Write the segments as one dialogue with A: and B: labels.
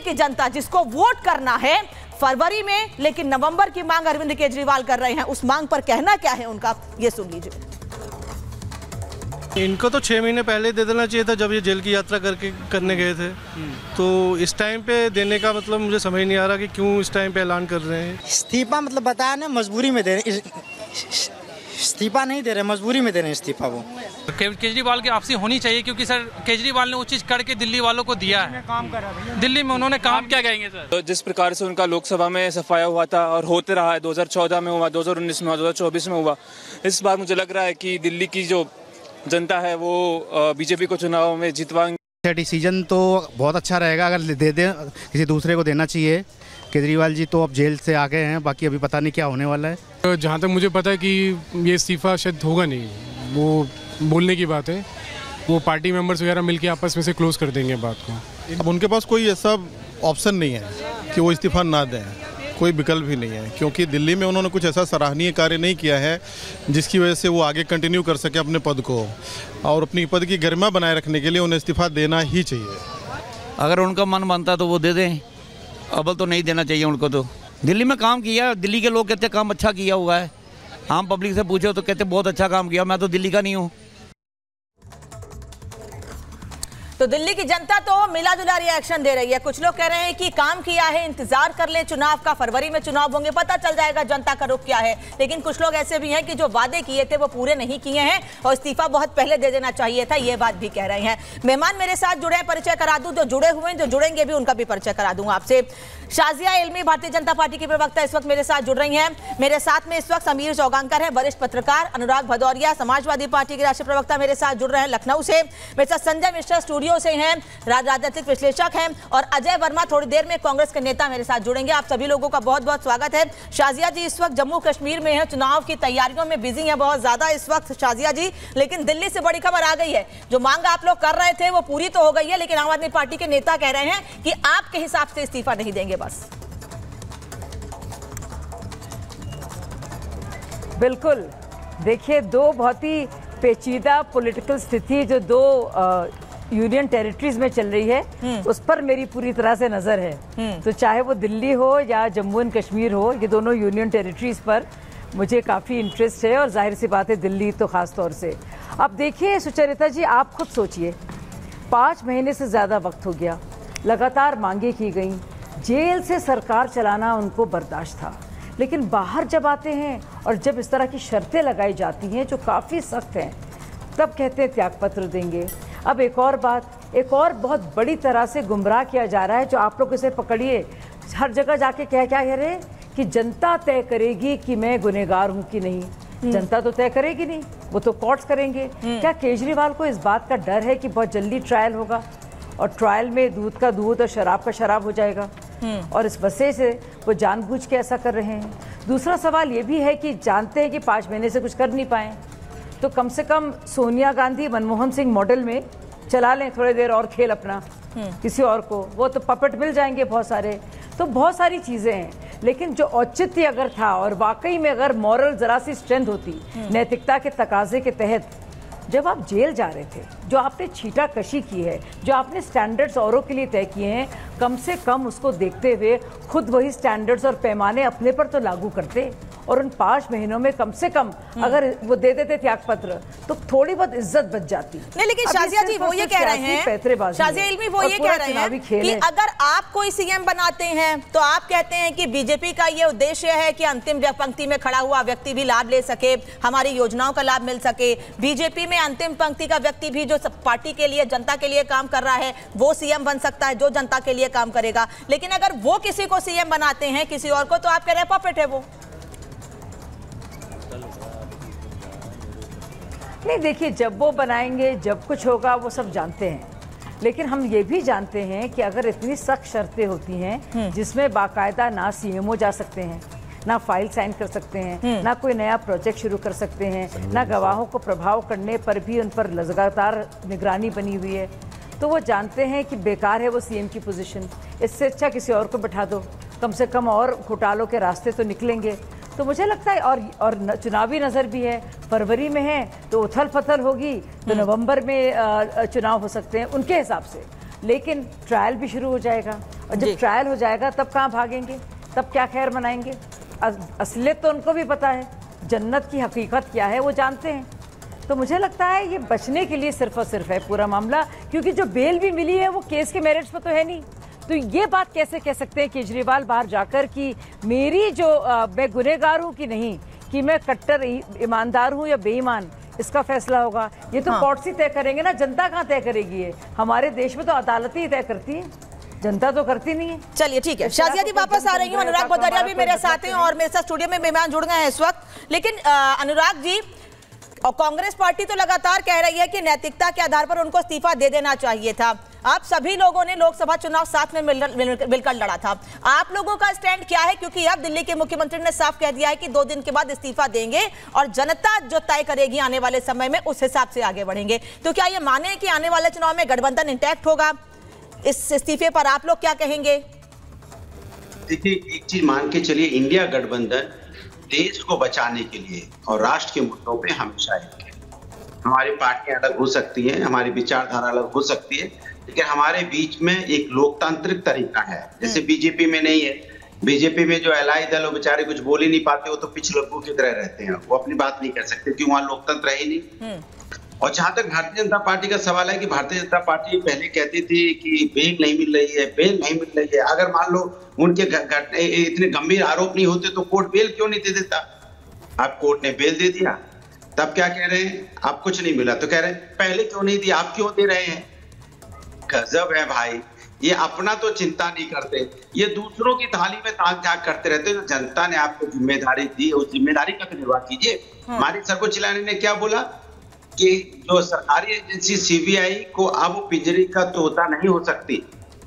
A: की जनता जिसको वोट करना है फरवरी में, लेकिन नवंबर की मांग अरविंद केजरीवाल कर रहे हैं, उस मांग पर कहना क्या है उनका, ये सुन लीजिए।
B: इनको तो 6 महीने पहले दे देना चाहिए था जब ये जेल की यात्रा करने गए थे। तो इस टाइम पे देने का मतलब मुझे समझ नहीं आ रहा कि क्यों इस टाइम पे ऐलान कर रहे हैं।
C: इस्तीफा मतलब बताया ना, मजबूरी में दे रहे, इस्तीफा नहीं दे रहे, मजबूरी में दे रहे हैं इस्तीफा। वो
D: केजरीवाल की वापसी होनी चाहिए क्योंकि सर केजरीवाल ने वो चीज करके दिल्ली वालों को दिया है। काम करा दिल्ली में उन्होंने काम क्या कहेंगे सर?
E: तो जिस प्रकार से उनका लोकसभा में सफाया हुआ था और होते रहा है, 2014 में हुआ, 2019 में हुआ, 2024 में हुआ, इस बार मुझे लग रहा है कि दिल्ली की जो जनता है वो बीजेपी को चुनाव में जितवाएंगे।
F: डिसीजन तो बहुत अच्छा रहेगा, अगर दे दें किसी दूसरे को देना चाहिए। केजरीवाल जी तो अब जेल से आ गए हैं, बाकी अभी पता नहीं क्या होने वाला है।
G: जहाँ तक मुझे पता है कि ये इस्तीफा शायद होगा नहीं, वो बोलने की बात है, वो पार्टी मेंबर्स वगैरह मिलके आपस में से क्लोज कर देंगे बात को।
H: अब उनके पास कोई ऐसा ऑप्शन नहीं है कि वो इस्तीफा ना दें, कोई विकल्प भी नहीं है, क्योंकि दिल्ली में उन्होंने कुछ ऐसा सराहनीय कार्य नहीं किया है जिसकी वजह से वो आगे कंटिन्यू कर सके अपने पद को, और अपनी पद की गरिमा बनाए रखने के लिए उन्हें इस्तीफा देना ही चाहिए।
I: अगर उनका मन बनता तो वो दे दें, अव्वल तो नहीं देना चाहिए उनको। तो दिल्ली में काम किया, दिल्ली के लोग कहते काम अच्छा किया हुआ है, आम पब्लिक से पूछो तो कहते बहुत अच्छा काम किया। मैं तो दिल्ली का नहीं हूँ।
A: तो दिल्ली की जनता तो मिला जुला रिएक्शन दे रही है। कुछ लोग कह रहे हैं कि काम किया है, इंतजार कर ले चुनाव का, फरवरी में चुनाव होंगे, पता चल जाएगा जनता का रुख क्या है। लेकिन कुछ लोग ऐसे भी हैं कि जो वादे किए थे वो पूरे नहीं किए हैं और इस्तीफा बहुत पहले दे देना चाहिए था, ये बात भी कह रहे हैं। मेहमान मेरे साथ जुड़े हैं, परिचय करा दूं, जो जुड़े हुए हैं, जो जुड़ेंगे भी उनका भी परिचय करा दूंगा आपसे। शाजिया इल्मी भारतीय जनता पार्टी की प्रवक्ता इस वक्त मेरे साथ जुड़ रही हैं। मेरे साथ में इस वक्त समीर चौगांकर है, वरिष्ठ पत्रकार। अनुराग भदौरिया समाजवादी पार्टी के राष्ट्रीय प्रवक्ता मेरे साथ जुड़ रहे हैं लखनऊ से। मेरे साथ संजय मिश्रा स्टूडियो से हैं, राजनीतिक विश्लेषक हैं, और अजय वर्मा थोड़ी देर में कांग्रेस के नेता मेरे साथ जुड़ेंगे। आप सभी लोगों का बहुत बहुत स्वागत है। शाजिया जी इस वक्त जम्मू कश्मीर में है, चुनाव की तैयारियों में बिजी है बहुत ज्यादा इस वक्त शाजिया जी, लेकिन दिल्ली से बड़ी खबर आ गई है। जो मांग आप लोग कर रहे थे वो पूरी तो हो गई है, लेकिन आम आदमी पार्टी के नेता कह रहे हैं कि आपके हिसाब से इस्तीफा नहीं देंगे बस।
J: बिल्कुल, देखिए दो बहुत ही पेचीदा पॉलिटिकल स्थिति जो दो यूनियन टेरिटरीज में चल रही है उस पर मेरी पूरी तरह से नजर है। तो चाहे वो दिल्ली हो या जम्मू एंड कश्मीर हो, ये दोनों यूनियन टेरिटरीज पर मुझे काफ़ी इंटरेस्ट है, और जाहिर सी बात है दिल्ली तो ख़ास तौर से। अब देखिए सुचरिता जी, आप खुद सोचिए, 5 महीने से ज़्यादा वक्त हो गया, लगातार मांगे की गई, जेल से सरकार चलाना उनको बर्दाश्त था, लेकिन बाहर जब आते हैं और जब इस तरह की शर्तें लगाई जाती हैं जो काफ़ी सख्त हैं, तब कहते हैं त्यागपत्र देंगे। अब एक और बात, एक और बहुत बड़ी तरह से गुमराह किया जा रहा है, जो आप लोग इसे पकड़िए, हर जगह जाके क्या कह रहे हैं कि जनता तय करेगी कि मैं गुनहगार हूँ कि नहीं। जनता तो तय करेगी नहीं, वो तो कोर्ट्स करेंगे। क्या केजरीवाल को इस बात का डर है कि बहुत जल्दी ट्रायल होगा और ट्रायल में दूध का दूध और शराब का शराब हो जाएगा, और इस वजह से वो जानबूझ के ऐसा कर रहे हैं? दूसरा सवाल ये भी है कि जानते हैं कि 5 महीने से कुछ कर नहीं पाए, तो कम से कम सोनिया गांधी मनमोहन सिंह मॉडल में चला लें थोड़ी देर और खेल अपना, किसी और को, वो तो पपेट मिल जाएंगे बहुत सारे। तो बहुत सारी चीज़ें हैं, लेकिन जो औचित्य अगर था और वाकई में अगर मॉरल ज़रा सी स्ट्रेंथ होती, नैतिकता के तकाजे के तहत, जब आप जेल जा रहे थे, जो आपने छीटाकशी की है, जो आपने स्टैंडर्ड्स औरों के लिए तय किए हैं, कम से कम उसको देखते हुए खुद वही स्टैंडर्ड्स और पैमाने अपने पर तो लागू करते, और उन 5 महीनों में कम से कम अगर वो दे देते त्यागपत्र तो थोड़ी बहुत इज्जत बच जाती।
A: नहीं, लेकिन शाजिया जी वो ये कह रहे हैं, शाजिया इल्मी वो ये कह रहे हैं कि अगर आप कोई सीएम बनाते हैं तो आप कहते हैं कि बीजेपी का ये उद्देश्य है कि अंतिम पंक्ति में खड़ा हुआ व्यक्ति भी लाभ ले सके, हमारी योजनाओं का लाभ मिल सके। बीजेपी में अंतिम पंक्ति का व्यक्ति भी जो पार्टी के लिए, जनता के लिए काम कर रहा है, वो सीएम बन सकता है जो जनता के लिए काम करेगा। लेकिन अगर वो किसी को सीएम बनाते हैं, किसी और को, तो आप कह रहे हैं पपेट है वो।
J: नहीं, देखिए जब वो बनाएंगे, जब कुछ होगा, वो सब जानते हैं, लेकिन हम ये भी जानते हैं कि अगर इतनी सख्त शर्तें होती हैं जिसमें बाकायदा ना सीएमओ जा सकते हैं, ना फाइल साइन कर सकते हैं, ना कोई नया प्रोजेक्ट शुरू कर सकते हैं, ना गवाहों को प्रभाव करने पर भी उन पर लगातार निगरानी बनी हुई है, तो वो जानते हैं कि बेकार है वो सीएम की पोजीशन। इससे अच्छा किसी और को बैठा दो, कम से कम और घोटालों के रास्ते तो निकलेंगे। तो मुझे लगता है, और चुनावी नज़र भी है, फरवरी में है तो उथल पथल होगी, तो नवंबर में चुनाव हो सकते हैं उनके हिसाब से। लेकिन ट्रायल भी शुरू हो जाएगा, और जब ट्रायल हो जाएगा तब कहाँ भागेंगे, तब क्या खैर मनाएंगे। असलियत तो उनको भी पता है, जन्नत की हकीकत क्या है वो जानते हैं। तो मुझे लगता है ये बचने के लिए सिर्फ और सिर्फ है पूरा मामला, क्योंकि जो बेल भी मिली है वो केस के मेरिट्स पर तो है नहीं। तो ये बात कैसे कह सकते हैं केजरीवाल बाहर जाकर कि मेरी जो मैं गुनहगार हूँ कि नहीं, कि मैं कट्टर ईमानदार हूँ या बेईमान, इसका फैसला होगा। ये तो कोर्ट ही तय करेंगे ना, जनता कहाँ तय करेगी। ये हमारे देश में तो अदालत ही तय करती है, जनता तो करती नहीं है।
A: चलिए ठीक है, शाजिया जी वापस आ रही हूँ। अनुराग भदौरिया भी मेरे साथ हैं और मेरे साथ स्टूडियो में मेहमान जुड़ गए हैं इस वक्त। लेकिन अनुराग जी, और कांग्रेस पार्टी तो लगातार कह रही है कि नैतिकता के आधार पर उनको इस्तीफा दे देना चाहिए था। आप सभी लोगों ने लोकसभा चुनाव साथ में मिलकर लड़ा था, आप लोगों का स्टैंड क्या है? क्योंकि अब दिल्ली के मुख्यमंत्री ने साफ कह दिया है कि 2 दिन के बाद इस्तीफा देंगे और जनता जो तय करेगी आने वाले समय में उस हिसाब से आगे बढ़ेंगे। तो क्या ये माने कि आने वाले चुनाव में गठबंधन इंटैक्ट होगा? इस इस्तीफे पर आप लोग क्या कहेंगे?
K: देखिए, एक चीज मान के चलिए, इंडिया गठबंधन देश को बचाने के लिए और राष्ट्र के मुद्दों पे हमेशा एक है। हमारी पार्टियां अलग हो सकती हैं, हमारी विचारधारा अलग हो सकती है, लेकिन हमारे बीच में एक लोकतांत्रिक तरीका है, जैसे बीजेपी में नहीं है। बीजेपी में जो एलआई दल वो बेचारे कुछ बोल ही नहीं पाते, वो तो पिछड़ों की तरह रहते हैं, वो अपनी बात नहीं कर सकते क्योंकि वहां लोकतंत्र है ही नहीं। और जहां तक भारतीय जनता पार्टी का सवाल है कि भारतीय जनता पार्टी पहले कहती थी कि बेल नहीं मिल रही है, बेल नहीं मिल रही है। अगर मान लो उनके इतने गंभीर आरोप नहीं होते तो कोर्ट बेल क्यों नहीं दे देता? अब कोर्ट ने बेल दे दिया, तब क्या कह रहे हैं? आप कुछ नहीं मिला तो कह रहे हैं पहले क्यों नहीं दिया, आप क्यों दे रहे हैं? गजब है भाई, ये अपना तो चिंता नहीं करते, ये दूसरों की थाली में ताक झाक करते रहते। जो जनता ने आपको जिम्मेदारी दी, उस जिम्मेदारी का तो निर्वाह कीजिए। हमारी सर्वोच्च न्यायालय ने क्या बोला कि जो सरकारी एजेंसी सीबीआई को अब पिंजरे का तोता नहीं हो सकती,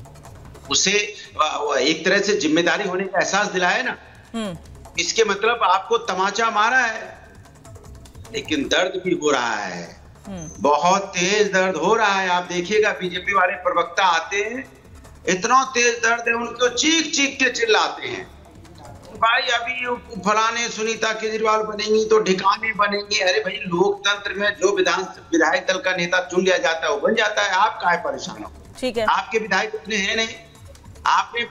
K: उसे एक तरह से जिम्मेदारी होने का एहसास दिलाया ना। इसके मतलब आपको तमाचा मारा है, लेकिन दर्द भी हो रहा है, बहुत तेज दर्द हो रहा है। आप देखिएगा बीजेपी वाले प्रवक्ता आते हैं, इतना तेज दर्द है उनको, चीख चीख के चिल्लाते हैं भाई अभी फलाने सुनीता केजरीवाल बनेंगी तो ठिकाने बनेंगे। अरे भाई, लोकतंत्र में जो विधायक दल का नेता चुन लिया जाता है वो बन जाता है, आप काहे परेशान हो? ठीक है, आपके विधायक इतने हैं नहीं, आपने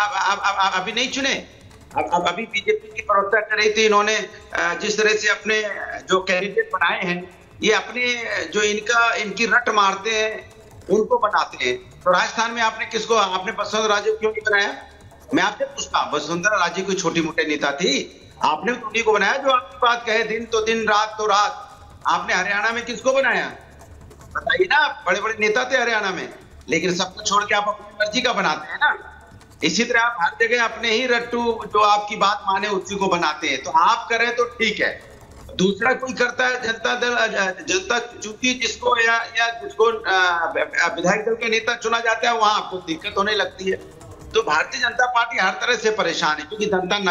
K: अभी नहीं चुने। अब अभी बीजेपी की प्रवक्ता कर रही थी, इन्होंने जिस तरह से अपने जो कैंडिडेट बनाए हैं, ये अपने जो इनकी रट मारते हैं उनको बनाते हैं। तो राजस्थान में आपने किसको, आपने वसुंधरा राजे क्यों नहीं बनाया? मैं आपसे पूछता, वसुंधरा राजे कोई छोटी मोटे नेता थी? आपने उन्हीं को बनाया जो आपकी बात कहे, दिन तो दिन रात तो रात। आपने हरियाणा में किसको बनाया बताइए ना? बड़े बड़े नेता थे हरियाणा में, लेकिन सबको छोड़ के आप अपनी मर्जी का बनाते हैं ना। इसी तरह आप हर जगह अपने ही रट्टू जो आपकी बात माने उसी को बनाते हैं। तो आप करें तो ठीक है, दूसरा कोई करता है, जनता चूंकि जिसको या जिसको विधायक दल के नेता चुना जाता है वहां आपको दिक्कत होने लगती है। तो भारतीय जनता पार्टी हर तरह से परेशान है, क्योंकि जनता